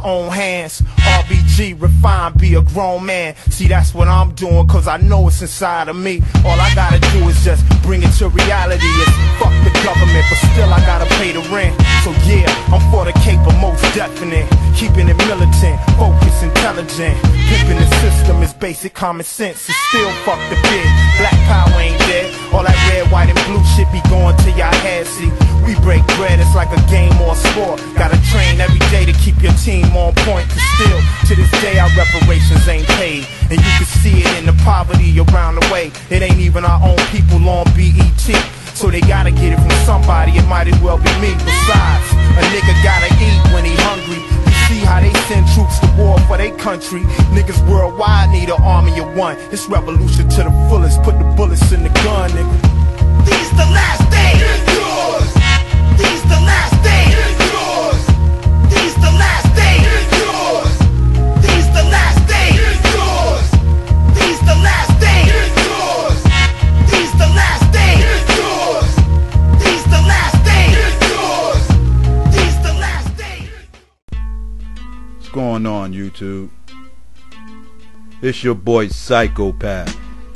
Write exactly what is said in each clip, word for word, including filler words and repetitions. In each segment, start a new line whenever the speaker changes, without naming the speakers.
own hands. R B G, refine, be a grown man. See, that's what I'm doing, cause I know it's inside of me. All I gotta do is just bring it to reality. It's fuck the government, but still I gotta pay the rent. So yeah, I'm for the caper, most definite. Keeping it militant, focused, intelligent. Pimping the system is basic common sense. It's still fuck the bid. Black power ain't dead. All that red, white, and blue shit be going to y'all head. See, we break bread, it's like a game or a sport. Gotta train every day to keep your team on point. Cause still, to this day, our reparations ain't paid. And you can see it in the poverty around the way. It ain't even our own people on B E T. So they gotta get it from somebody, it might as well be me. Besides, a nigga gotta eat when he hungry. You see how they send troops to war for their country. Niggas worldwide need an army of one. It's revolution to the fullest, put the bullets in the gun, nigga.
These the last days. It's yours. These the last days. It's yours. These the last days. It's yours. These the last days. It's yours. These the last days. It's yours. These the last days. It's yours. These the last days. It's yours. These the last days.
What's going on, YouTube? It's your boy Psychopath,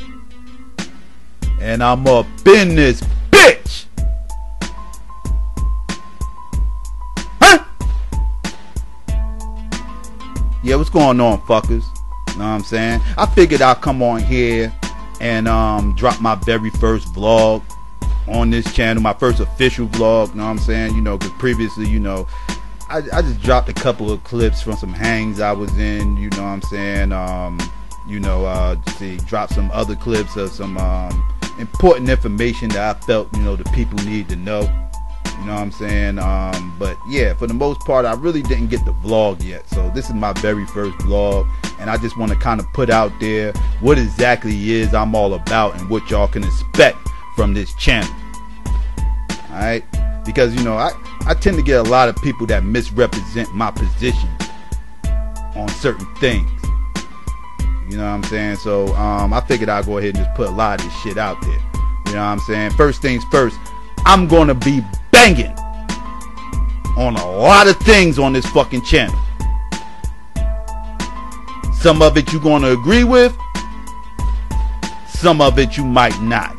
and I'm up in this bitch. Huh? Yeah, what's going on, fuckers? Know what I'm saying? I figured I'd come on here and um, drop my very first vlog on this channel, my first official vlog. Know what I'm saying? You know, because previously, you know, I, I just dropped a couple of clips from some hangs I was in. You know what I'm saying? Um, you know, uh, see, drop some other clips of some um, important information that I felt, you know, the people need to know. You know what I'm saying? Um, but yeah, for the most part, I really didn't get the vlog yet. So this is my very first vlog, and I just want to kind of put out there what exactly is I'm all about and what y'all can expect from this channel. Alright? Because, you know, I, I tend to get a lot of people that misrepresent my position on certain things. You know what I'm saying? So um, I figured I'd go ahead and just put a lot of this shit out there. You know what I'm saying? First things first, I'm going to be banging on a lot of things on this fucking channel. Some of it you're going to agree with. Some of it you might not.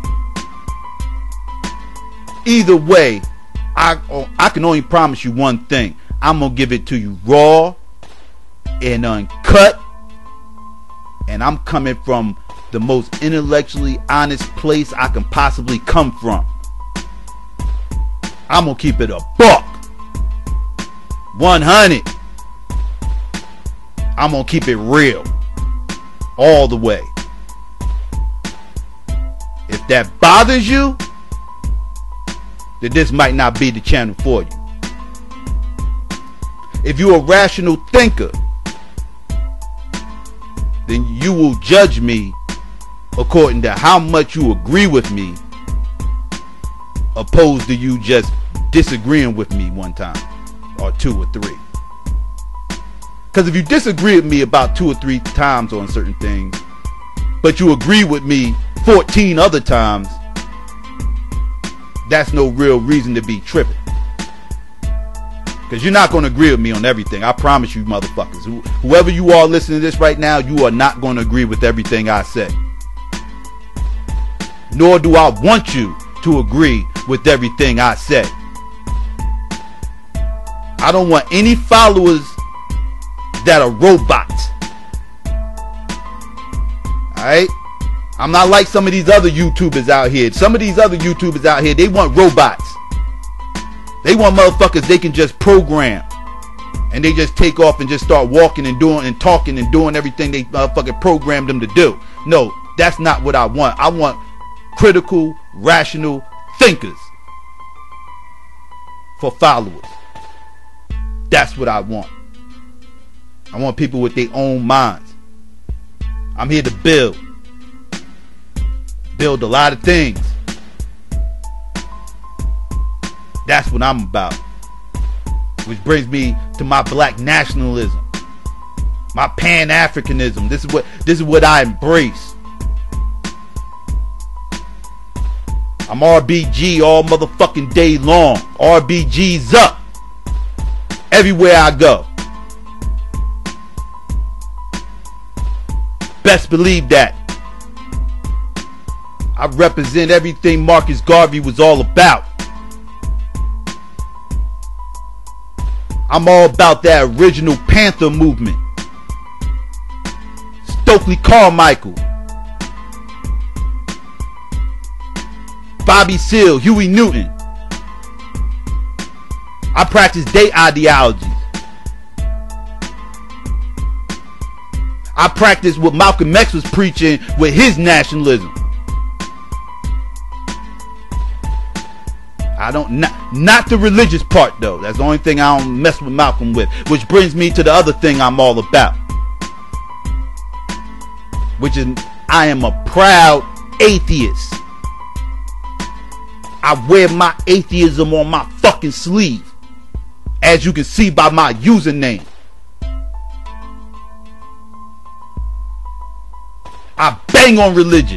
Either way, I, I can only promise you one thing. I'm going to give it to you raw and uncut. And I'm coming from the most intellectually honest place I can possibly come from. I'm gonna keep it a buck. one hundred. I'm gonna keep it real. All the way. If that bothers you, then this might not be the channel for you. If you're a rational thinker, then you will judge me according to how much you agree with me, opposed to you just disagreeing with me one time or two or three. Because if you disagree with me about two or three times on certain things, but you agree with me fourteen other times, that's no real reason to be tripping. Because you're not going to agree with me on everything. I promise you, motherfuckers. Who, whoever you are listening to this right now, you are not going to agree with everything I say. Nor do I want you to agree with everything I say. I don't want any followers that are robots. Alright? I'm not like some of these other YouTubers out here. Some of these other YouTubers out here, they want robots. They want motherfuckers they can just program. And they just take off and just start walking and doing and talking and doing everything they motherfucking programmed them to do. No, that's not what I want. I want critical, rational thinkers for followers. That's what I want. I want people with their own minds. I'm here to build. Build a lot of things. That's what I'm about. Which brings me to my black nationalism, my Pan-Africanism. This is what this is what I embrace. I'm R B G all motherfucking day long. R B G's up everywhere I go. best believe that. I represent everything Marcus Garvey was all about. I'm all about that original Panther movement. Stokely Carmichael, Bobby Seale, Huey Newton. I practice their ideologies. I practice what Malcolm X was preaching with his nationalism. I don't, not, not the religious part though. That's the only thing I don't mess with Malcolm with. Which brings me to the other thing I'm all about. Which is, I am a proud atheist. I wear my atheism on my fucking sleeve. As you can see by my username. I bang on religion.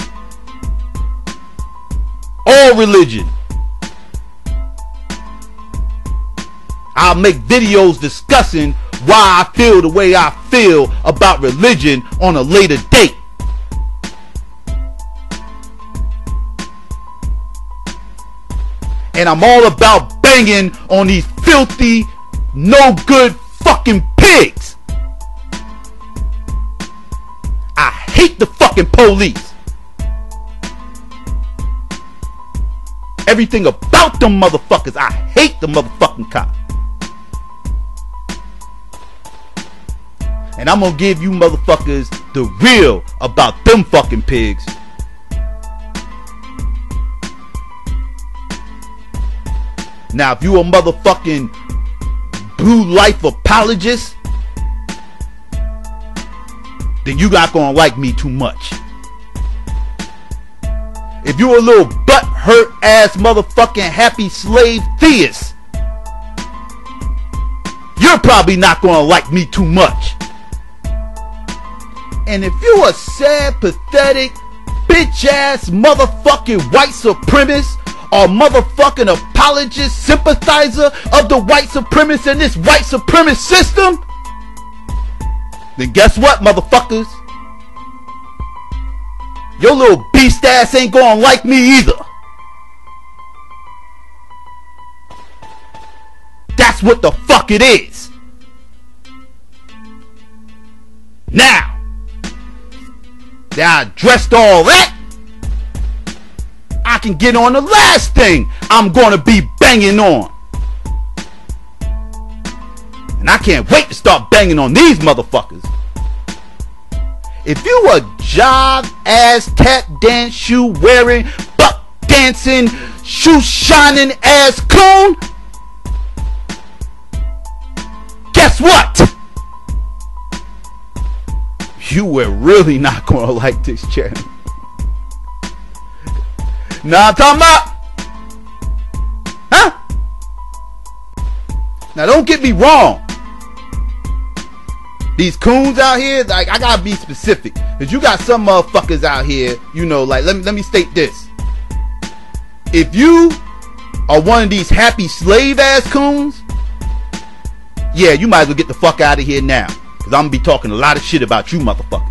All religion. I'll make videos discussing why I feel the way I feel about religion on a later date. And I'm all about banging on these filthy, no good fucking pigs. I hate the fucking police. Everything about them motherfuckers. I hate the motherfucking cops. And I'm gonna give you motherfuckers the real about them fucking pigs. Now, if you a motherfucking blue life apologist, then you not gonna like me too much. If you a little butt hurt ass motherfucking happy slave theist, you're probably not gonna like me too much. And if you a sad, pathetic, bitch ass motherfucking white supremacist or motherfucking apologist, sympathizer of the white supremacists and this white supremacist system, then guess what, motherfuckers? Your little beast ass ain't gonna like me either. That's what the fuck it is. Now, that I addressed all that, I can get on the last thing I'm gonna be banging on. And I can't wait to start banging on these motherfuckers. If you a job ass tap dance shoe wearing, buck dancing, shoe shining ass coon, guess what? You were really not gonna like this channel. Now I'm talking about, huh? Now don't get me wrong. These coons out here, like, I gotta be specific, cause you got some motherfuckers out here, you know, like, let me let me state this. If you are one of these happy slave ass coons, yeah, you might as well get the fuck out of here now, cause I'm gonna be talking a lot of shit about you motherfuckers.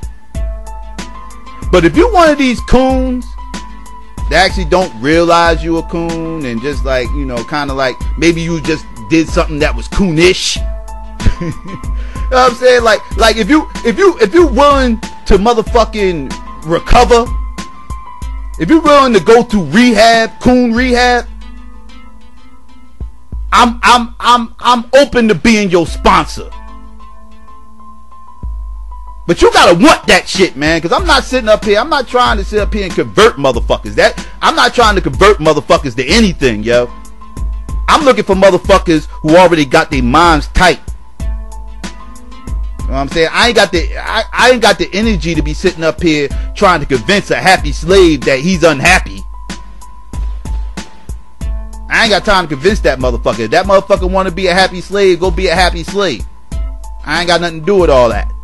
But if you're one of these coons that actually don't realize you a coon and just like, you know, kind of like maybe you just did something that was coonish. You know what I'm saying? Like, like if you, if you, if you're willing to motherfucking recover, if you're willing to go through rehab, coon rehab, I'm, I'm, I'm, I'm open to being your sponsor. But you gotta want that shit, man, because I'm not sitting up here. I'm not trying to sit up here and convert motherfuckers. That I'm not trying to convert motherfuckers to anything, yo. I'm looking for motherfuckers who already got their minds tight. You know what I'm saying? I ain't got the I, I ain't got the energy to be sitting up here trying to convince a happy slave that he's unhappy. I ain't got time to convince that motherfucker. If that motherfucker want to be a happy slave, go be a happy slave. I ain't got nothing to do with all that.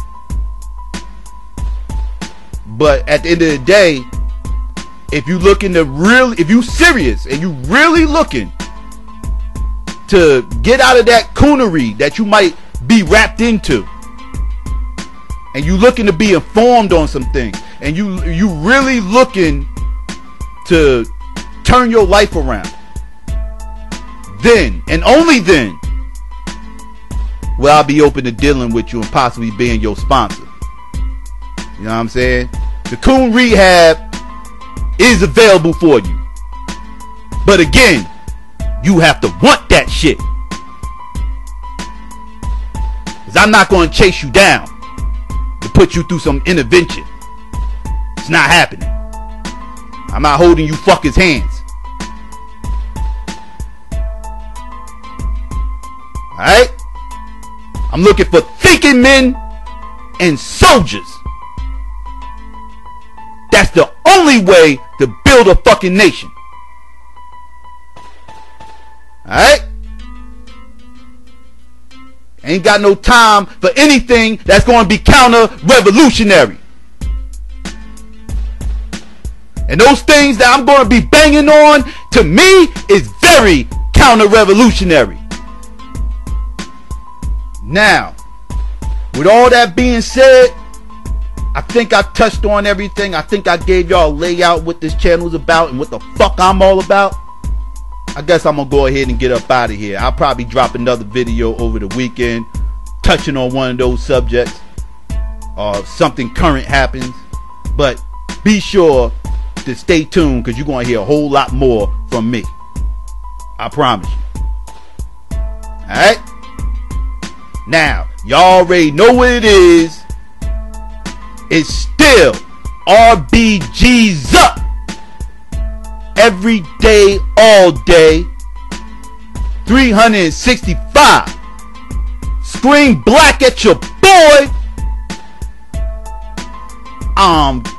But at the end of the day, if you looking to really, if you serious and you really looking to get out of that coonery that you might be wrapped into, and you looking to be informed on some things, and you you really looking to turn your life around, then and only then will I be open to dealing with you and possibly being your sponsor. You know what I'm saying? The Coon Rehab is available for you. But again, you have to want that shit. Because I'm not going to chase you down to put you through some intervention. It's not happening. I'm not holding you fuckers' hands. Alright? I'm looking for thinking men and soldiers. That's the only way to build a fucking nation. Alright? Ain't got no time for anything that's going to be counter-revolutionary. And those things that I'm going to be banging on, to me, is very counter-revolutionary. Now, with all that being said, I think I touched on everything. I think I gave y'all a layout what this channel is about and what the fuck I'm all about. I guess I'm gonna go ahead and get up out of here. I'll probably drop another video over the weekend touching on one of those subjects or something current happens. But be sure to stay tuned, because you're gonna hear a whole lot more from me. I promise you. Alright? Now, y'all already know what it is. It's still R B G's up. Every day, all day. three hundred sixty-five. Scream black at your boy. I'm